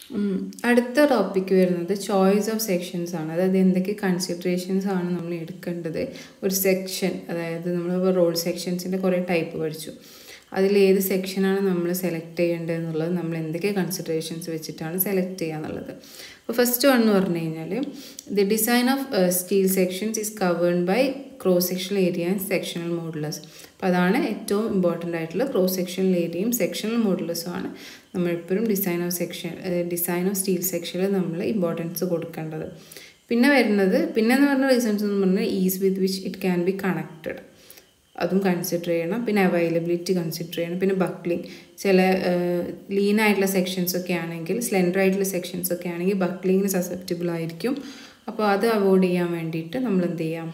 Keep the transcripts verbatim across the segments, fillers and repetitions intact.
അടുത്ത ടോപ്പിക്ക് വരുന്നത് choice of sections ആണ്. അതായത് എന്തൊക്കെ കൺസിഡറേഷൻസ് ആണ് നമ്മൾ എടുക്കേണ്ടത് ഒരു സെക്ഷൻ. അതായത് നമ്മൾ റോഡ് സെക്ഷൻസിൻ്റെ കുറേ ടൈപ്പ് പഠിച്ചു. അതിലേത് സെക്ഷനാണ് നമ്മൾ സെലക്ട് ചെയ്യേണ്ടത് എന്നുള്ളത് നമ്മൾ എന്തൊക്കെ കൺസിഡറേഷൻസ് വെച്ചിട്ടാണ് സെലക്ട് ചെയ്യുക എന്നുള്ളത്. അപ്പോൾ ഫസ്റ്റ് വൺ എന്ന് പറഞ്ഞു കഴിഞ്ഞാൽ the design of steel sections is covered by cross sectional area and sectional modulus. അപ്പോൾ അതാണ് ഏറ്റവും ഇമ്പോർട്ടൻ്റ് ആയിട്ടുള്ള ക്രോസ് സെക്ഷണൽ ഏരിയയും സെക്ഷണൽ മോഡുലസും ആണ് നമ്മളെപ്പോഴും design of section design of steel സെക്ഷനിൽ നമ്മൾ ഇമ്പോർട്ടൻസ് കൊടുക്കേണ്ടത്. പിന്നെ വരുന്നത് പിന്നെ എന്ന് പറഞ്ഞ റീസൺസ് എന്ന് പറഞ്ഞാൽ is with which it can be connected, അതും കൺസിഡർ ചെയ്യണം. പിന്നെ അവൈലബിലിറ്റി കൺസിഡർ ചെയ്യണം. പിന്നെ ബക്ലിംഗ്, ചില ലീൻ ആയിട്ടുള്ള സെക്ഷൻസ് ഒക്കെ ആണെങ്കിൽ സ്ലെൻഡർ ആയിട്ടുള്ള സെക്ഷൻസ് ഒക്കെ ആണെങ്കിൽ ബക്ലിങ്ങിന് സസെപ്റ്റബിൾ ആയിരിക്കും. അപ്പോൾ അത് അവോയ്ഡ് ചെയ്യാൻ വേണ്ടിയിട്ട് നമ്മൾ എന്ത് ചെയ്യാം,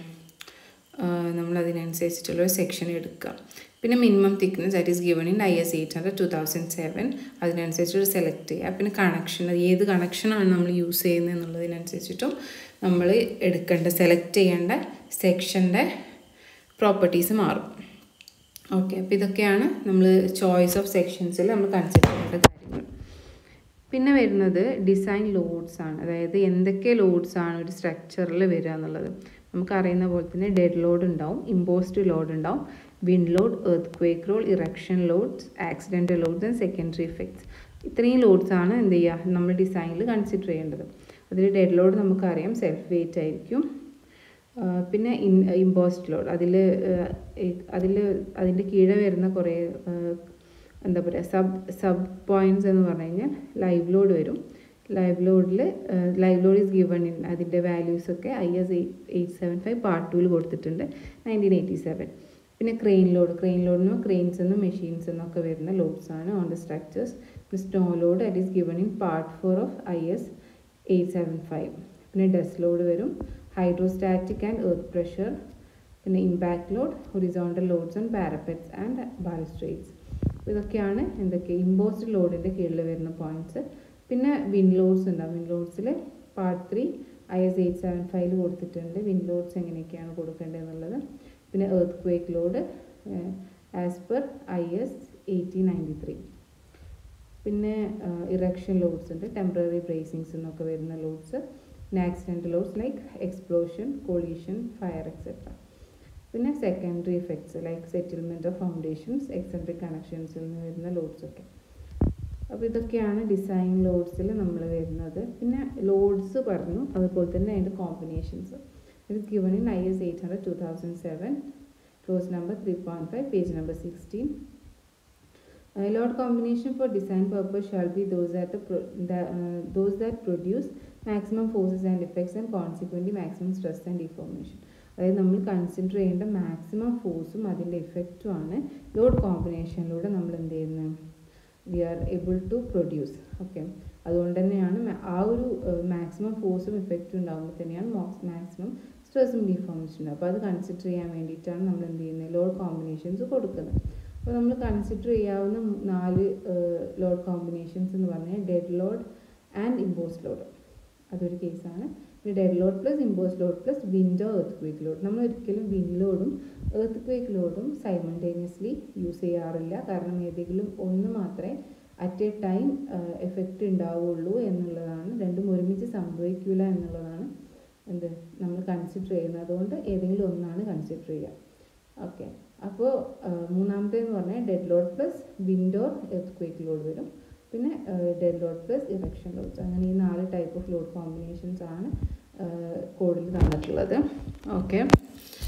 നമ്മൾ അതിനനുസരിച്ചിട്ടുള്ള സെക്ഷൻ എടുക്കുക. പിന്നെ minimum thickness that is given in I S eight hundred two thousand seven അതിനനുസരിച്ചിട്ട് സെലക്ട് ചെയ്യുക. പിന്നെ കണക്ഷൻ, അത് ഏത് കണക്ഷനാണ് നമ്മൾ യൂസ് ചെയ്യുന്നത് എന്നുള്ളതിനനുസരിച്ചിട്ടും നമ്മൾ എടുക്കേണ്ട സെലക്ട് ചെയ്യേണ്ട സെക്ഷൻ്റെ പ്രോപ്പർട്ടീസ് മാറും. ഓക്കെ, അപ്പോൾ ഇതൊക്കെയാണ് നമ്മൾ ചോയ്സ് ഓഫ് സെക്ഷൻസിൽ നമ്മൾ കൺസിഡർ ചെയ്യേണ്ട കാര്യങ്ങൾ. പിന്നെ വരുന്നത് ഡിസൈൻ ലോഡ്സ് ആണ്. അതായത് എന്തൊക്കെ ലോഡ്സ് ആണ് ഒരു സ്ട്രക്ചറിൽ വരിക എന്നുള്ളത്. നമുക്കറിയുന്ന പോലെ തന്നെ ഡെഡ് ലോഡ് ഉണ്ടാവും, ഇമ്പോസ്ഡ് ലോഡ് ഉണ്ടാവും, wind load, earthquake load, erection loads, accidental loads and secondary effects. ഇത്രയും ലോഡ്സ് ആണ് എന്ത് ചെയ്യുക നമ്മൾ ഡിസൈനിൽ കൺസിഡർ ചെയ്യേണ്ടത്. അതിൽ ഡെഡ് ലോഡ് നമുക്കറിയാം സെൽഫ് വെയിറ്റ് ആയിരിക്കും. പിന്നെ ഇൻ ഇമ്പോസ്ഡ് ലോഡ് അതിൽ അതിൽ അതിൻ്റെ കീഴെ വരുന്ന കുറേ എന്താ പറയുക സബ് സബ് പോയിൻറ്റ്സ് എന്ന് പറഞ്ഞു കഴിഞ്ഞാൽ ലൈവ് ലോഡ് വരും. ലൈവ് ലോഡിൽ live load is given in അതിൻ്റെ വാല്യൂസൊക്കെ I S eight eight seven five part ടൂവിൽ കൊടുത്തിട്ടുണ്ട് നയൻറ്റീൻ എയ്റ്റി സെവൻ. പിന്നെ ക്രെയിൻ ലോഡ്, ക്രെയിൻ ലോഡിനും ക്രെയിൻസ് എന്നും മെഷീൻസ് എന്നൊക്കെ വരുന്ന ലോഡ്സ് ആണ് on the structures. Snow load that is given in part four of I S eight seven five. പിന്നെ dust load വരും, ഹൈഡ്രോസ്റ്റാറ്റിക് ആൻഡ് എർത്ത് പ്രഷർ, പിന്നെ impact load, horizontal lords on parapets and balustrades. ഇതൊക്കെയാണ് എന്തൊക്കെ imposed ലോഡിൻ്റെ കീഴിൽ വരുന്ന points. പിന്നെ wind loads ഉണ്ടാവും. വിൻഡ് ലോഡ്സിൽ part three I S eight seven ഫൈവിൽ കൊടുത്തിട്ടുണ്ട് വിൻഡ് ലോഡ്സ് എങ്ങനെയൊക്കെയാണ് കൊടുക്കേണ്ടത് എന്നുള്ളത്. പിന്നെ earthquake load as per I S eighteen ninety three. പിന്നെ ഇറക്ഷൻ ലോഡ്സ് ഉണ്ട്, ടെമ്പററി ബ്രേസിങ്സ് എന്നൊക്കെ വരുന്ന ലോഡ്സ്. പിന്നെ accidental loads like explosion, collision, fire etcetera. പിന്നെ secondary effects like settlement of foundations, eccentric കണക്ഷൻസിൽ നിന്ന് വരുന്ന ലോഡ്സൊക്കെ. അപ്പോൾ ഇതൊക്കെയാണ് ഡിസൈൻ ലോഡ്സിൽ നമ്മൾ വരുന്നത്. പിന്നെ ലോഡ്സ് പറഞ്ഞു, അതുപോലെ തന്നെ അതിൻ്റെ combinations. It is given in I S eight hundred two thousand seven clause number three point five page number sixteen. Uh, load combination for design purpose shall be those that pro the, uh, those that produce maximum forces and effects and consequently maximum stress and deformation. അതായത് നമ്മൾ consider ചെയ്യേണ്ട maximum ഫോഴ്സും അതിൻ്റെ ഇഫക്റ്റും ആണ് load കോമ്പിനേഷനിലൂടെ നമ്മൾ എന്ത് ചെയ്യുന്നത് we are able to produce. Okay, അതുകൊണ്ട് തന്നെയാണ് ആ ഒരു മാക്സിമം ഫോഴ്സും ഇഫക്റ്റും ഉണ്ടാകുമ്പോൾ തന്നെയാണ് മാക്സിമം സ്ട്രെസ്സും ഡിഫോർമേഷൻ ഉണ്ടാകും. അപ്പോൾ അത് കൺസിഡർ ചെയ്യാൻ വേണ്ടിയിട്ടാണ് നമ്മൾ എന്ത് ചെയ്യുന്നത് ലോഡ് കോമ്പിനേഷൻസ് കൊടുക്കുന്നത്. അപ്പോൾ നമ്മൾ കൺസിഡർ ചെയ്യാവുന്ന നാല് ലോഡ് കോമ്പിനേഷൻസ് എന്ന് പറഞ്ഞാൽ dead load and imposed load, അതൊരു കേസാണ്. പിന്നെ dead load plus imposed load plus wind earthquake load. നമ്മൾ ഒരിക്കലും വിൻഡ് ലോഡും എർത്ത് ക്വേക്ക് ലോഡും സൈമൾട്ടേനിയസ്ലി യൂസ് ചെയ്യാറില്ല. കാരണം ഏതെങ്കിലും ഒന്ന് മാത്രമേ അറ്റ് എ ടൈം എഫക്റ്റ് ഉണ്ടാവുള്ളൂ എന്നുള്ളതാണ്, രണ്ടും ഒരുമിച്ച് സംഭവിക്കില്ല എന്നുള്ളതാണ് എന്ത് നമ്മൾ കൺസിഡർ ചെയ്യുന്നത്. അതുകൊണ്ട് ഏതെങ്കിലും ഒന്നാണ് കൺസിഡർ ചെയ്യുക. ഓക്കെ, അപ്പോൾ മൂന്നാമത്തേന്ന് പറഞ്ഞാൽ dead load plus wind or earthquake load വരും. പിന്നെ dead load plus erection loads. അങ്ങനെ ഈ നാല് ടൈപ്പ് ഓഫ് ലോഡ് കോമ്പിനേഷൻസ് ആണ് കോഡിൽ തന്നിട്ടുള്ളത്. ഓക്കെ,